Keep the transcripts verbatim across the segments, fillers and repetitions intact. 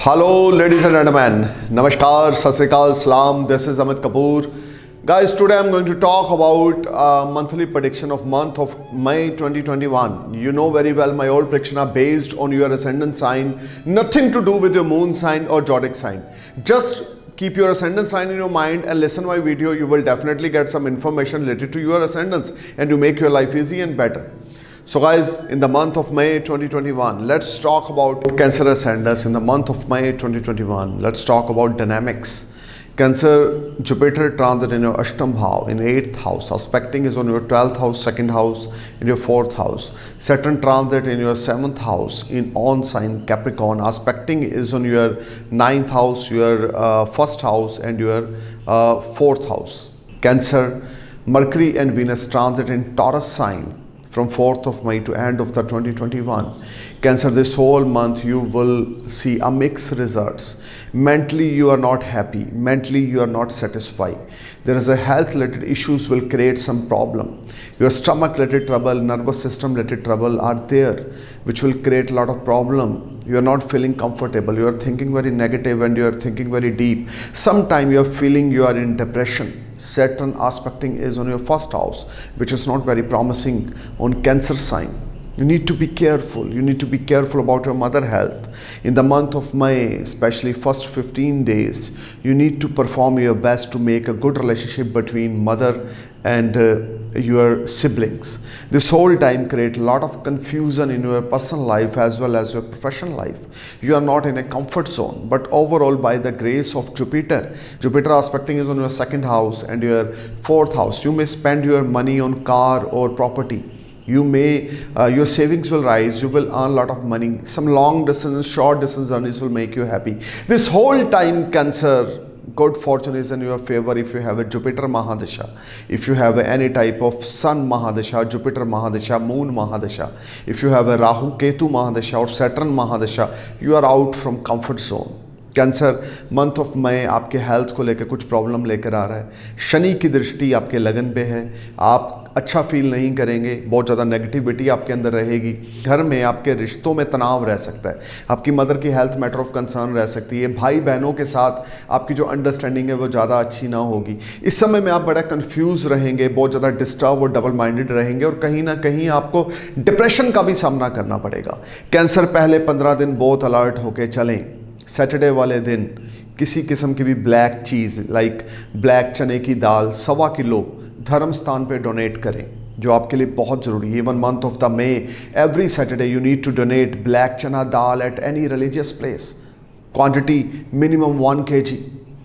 Hello ladies and gentlemen, Namaskar, Sat Sri Akal, Salam, this is Amit Kapoor. Guys, today I'm going to talk about uh, monthly prediction of month of May twenty twenty-one. You know very well my old prediction are based on your ascendant sign, nothing to do with your moon sign or zodiac sign. Just keep your ascendant sign in your mind and listen my video. You will definitely get some information related to your ascendants and to make your life easy and better. So guys, in the month of May twenty twenty-one, let's talk about Cancer ascendants in the month of May twenty twenty-one. Let's talk about dynamics. Cancer, Jupiter transit in your Ashtam Bhav in eighth house. Aspecting is on your twelfth house, second house, in your fourth house. Saturn transit in your seventh house in on sign Capricorn. Aspecting is on your ninth house, your uh, first house and your uh, fourth house. Cancer, Mercury and Venus transit in Taurus sign from fourth of May to end of the twenty twenty-one. Cancer, this whole month you will see a mixed results. Mentally you are not happy, mentally you are not satisfied. There is a health related issues will create some problem. Your stomach related trouble, nervous system related trouble are there, which will create a lot of problem. You are not feeling comfortable, you are thinking very negative and you are thinking very deep. Sometime you are feeling you are in depression. Saturn aspecting is on your first house, which is not very promising on Cancer sign. You need to be careful. You need to be careful about your mother health. In the month of May, especially first fifteen days, you need to perform your best to make a good relationship between mother and uh, your siblings. This whole time create a lot of confusion in your personal life as well as your professional life. You are not in a comfort zone, but overall by the grace of Jupiter, Jupiter aspecting is on your second house and your fourth house. You may spend your money on car or property. You may, uh, your savings will rise, you will earn a lot of money. Some long distance, short distance journeys will make you happy. This whole time, Cancer, good fortune is in your favor if you have a Jupiter Mahadasha. If you have any type of Sun Mahadasha, Jupiter Mahadasha, Moon Mahadasha. If you have a Rahu Ketu Mahadasha or Saturn Mahadasha, you are out from comfort zone. Cancer, month of May आपके health को लेकर कुछ problem लेकर आ रहा है. शनि की दृष्टि आपके लगन पे है. आप अच्छा फील नहीं करेंगे, बहुत ज़्यादा नेगेटिविटी आपके अंदर रहेगी. घर में आपके रिश्तों में तनाव रह सकता है. आपकी मदर की हेल्थ मैटर ऑफ कंसर्न रह सकती है. भाई बहनों के साथ आपकी जो अंडरस्टैंडिंग है वो ज़्यादा अच्छी ना होगी. इस समय में आप बड़ा कंफ्यूज रहेंगे, बहुत ज़्यादा डिस्टर्ब और डबल माइंडेड रहेंगे और कहीं ना कहीं आपको डिप्रेशन का भी सामना करना पड़ेगा. कैंसर, पहले पंद्रह दिन बहुत अलर्ट होकर चलें. सैटरडे वाले दिन किसी किस्म की भी ब्लैक चीज़ लाइक ब्लैक चने की दाल सवा किलो धर्म स्थान पे डोनेट करें, जो आपके लिए बहुत ज़रूरी है. Even month of the May, every Saturday you need to donate black chana dal at any religious place. Quantity minimum one K G.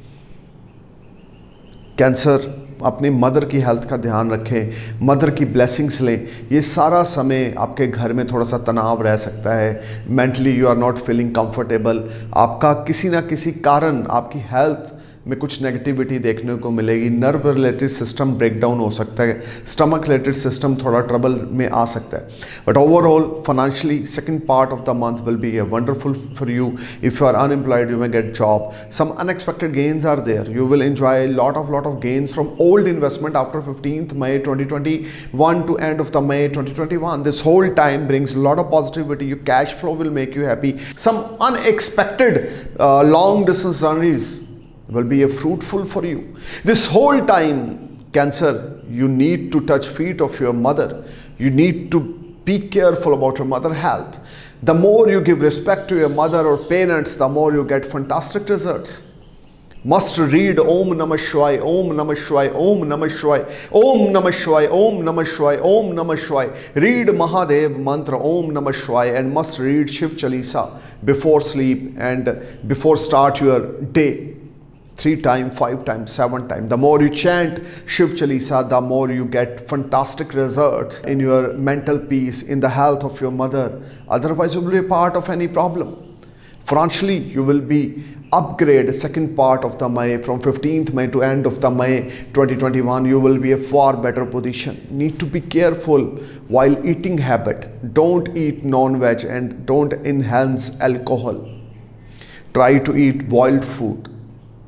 Cancer, अपनी मदर की हेल्थ का ध्यान रखें, मदर की ब्लेसिंग्स लें. ये सारा समय आपके घर में थोड़ा सा तनाव रह सकता है. Mentally you are not feeling comfortable. आपका किसी ना किसी कारण आपकी हेल्थ में कुछ नेगेटिविटी देखने को मिलेगी. नर्व रिलेटेड सिस्टम ब्रेकडाउन हो सकता है. स्टमक रिलेटेड सिस्टम थोड़ा ट्रबल में आ सकता है. But overall financially second part of the month will be a wonderful for you. If you are unemployed, you may get job. Some unexpected gains are there. You will enjoy lot of lot of gains from old investment after fifteenth May twenty twenty-one to end of the May twenty twenty-one. This whole time brings a lot of positivity. Your cash flow will make you happy. Some unexpected uh, long distance journeys will be a fruitful for you. This whole time, Cancer, you need to touch feet of your mother. You need to be careful about your mother health. The more you give respect to your mother or parents, the more you get fantastic results. Must read Om Namah Shivaya, Om Namah Shivaya, Om Namah Shivaya, Om Namah Shivaya, Om Namah Shivaya, Om Namah Shivaya. Read Mahadev mantra Om Namah Shivaya and must read Shiv Chalisa before sleep and before start your day. Three times, five times, seven times. The more you chant Shiv Chalisa, the more you get fantastic results in your mental peace, in the health of your mother. Otherwise, you will be part of any problem. Financially, you will be upgrade second part of the May from fifteenth May to end of the May twenty twenty-one. You will be a far better position. Need to be careful while eating habit. Don't eat non-veg and don't enhance alcohol. Try to eat boiled food.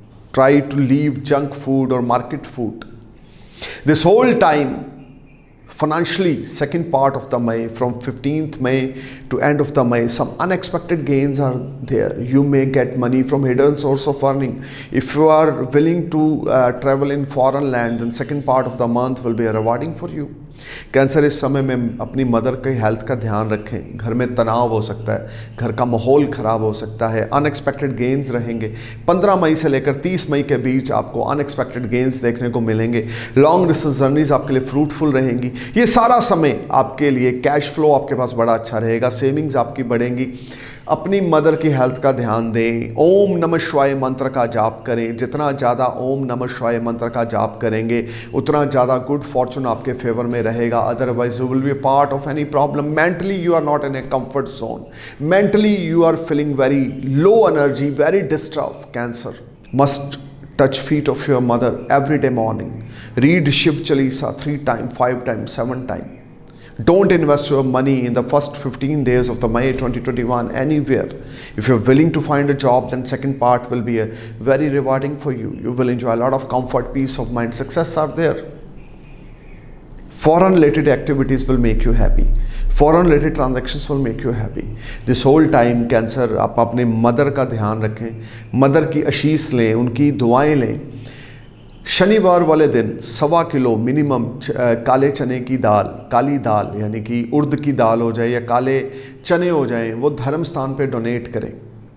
Try to leave junk food or market food. This whole time, Financially, second part of the May, from fifteenth May to end of the May, some unexpected gains are there. You may get money from hidden source of earning. If you are willing to uh, travel in foreign land, then second part of the month will be rewarding for you. Cancer, इस समय में अपनी mother के health का ध्यान रखें। घर में तनाव हो सकता है, घर का माहौल ख़राब हो सकता है, अनएक्सपेक्टेड गेंस रहेंगे। पंद्रह मई से लेकर तीस मई के बीच आपको अनएक्सपेक्टेड गेंस देखने को मिलेंगे। लॉन्ग डिस्टेंस जर्नीज आपके लिए फ्रूटफुल रहेंगी। ये सारा समय आपके लिए कैश फ्लो आपके पास बड़ा अच्छा रहेगा, सेविंग्स आपकी बढ़ेंगी। अपनी मदर की हेल्थ का ध्यान दें। ओम नमः शिवाय मंत्र का जाप करें। जितना ज़्यादा ओम नमः शिवाय मंत्र का जाप करेंगे उतना ज़्यादा गुड फॉर्चून आपके फेवर में रहेगा। Otherwise you will be part of any problem. Mentally you are not in a comfort zone. Mentally you are feeling very low energy, very disturb. Cancer must touch feet of your mother every day morning. Read Shiv Chalisa three times, five times, seven times. Don't invest your money in the first fifteen days of the May twenty twenty-one anywhere. If you're willing to find a job, then second part will be a very rewarding for you. You will enjoy a lot of comfort, peace of mind, success are there. Foreign related activities will make you happy. Foreign related transactions will make you happy. This whole time Cancer, आप अपने mother का ध्यान रखें, mother की आशीष लें, उनकी दुआएं लें। शनिवार वाले दिन सवा किलो मिनिमम काले चने की दाल, काली दाल यानी कि उर्द की दाल हो जाए या काले चने हो जाएं, वो धर्म स्थान पे डोनेट करें।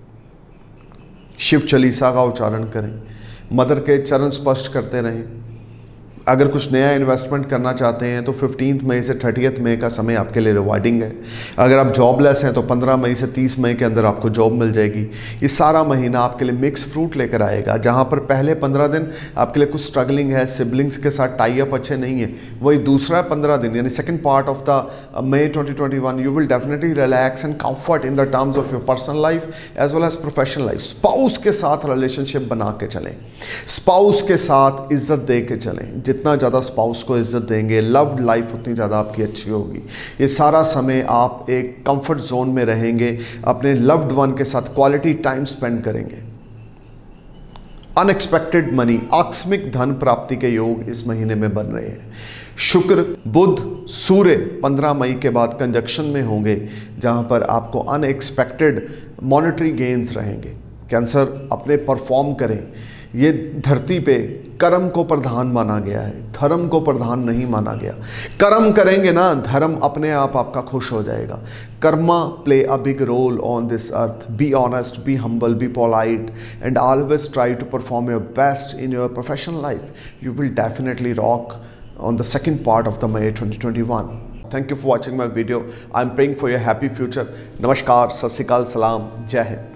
शिव चालीसा का उच्चारण करें, मदर के चरण स्पर्श करते रहें। अगर कुछ नया इन्वेस्टमेंट करना चाहते हैं तो फिफ्टींथ मई से थर्टियथ मई का समय आपके लिए रिवार्डिंग है। अगर आप जॉबलेस हैं तो पंद्रह मई से तीस मई के अंदर आपको जॉब मिल जाएगी। ये सारा महीना आपके लिए मिक्स फ्रूट लेकर आएगा। जहां पर पहले पंद्रह दिन आपके लिए कुछ स्ट्रगलिंग है, सिबलिंग्स के साथ टाई अप अच्छे नहीं है, वही दूसरा पंद्रह दिन यानी second part of the May twenty twenty one you will definitely relax and comfort in the terms of your personal life as well as professional life. Spouse के साथ रिलेशनशिप बना के चलें, स्पाउस के साथ इज्जत दे के चलें। जितना ज़्यादा स्पाउस को इज्जत देंगे, लव्ड लाइफ उतनी ज़्यादा आपकी अच्छी होगी। ये सारा समय आप एक कंफर्ट जोन में रहेंगे, अपने लव्ड वन के साथ क्वालिटी टाइम स्पेंड करेंगे। अनएक्सपेक्टेड मनी, आकस्मिक धन प्राप्ति के योग इस महीने में बन रहे हैं। शुक्र, बुध, सूर्य पंद्रह मई के बाद कंजक्शन में होंगे, जहां पर आपको अनएक्सपेक्टेड मॉनेटरी गेन्स रहेंगे। कैंसर, अपने परफॉर्म करें। ये धरती पे कर्म को प्रधान माना गया है, धर्म को प्रधान नहीं माना गया। कर्म करेंगे ना, धर्म अपने आप आपका खुश हो जाएगा। Karma play a big role on this earth. Be honest, be humble, be polite and always try to perform your best in your professional life. You will definitely rock on the second part of the May twenty twenty-one. Thank you for watching my video. I'm praying for your happy future. Namaskar, Sat Sri Akal, Salam, Jai Hind.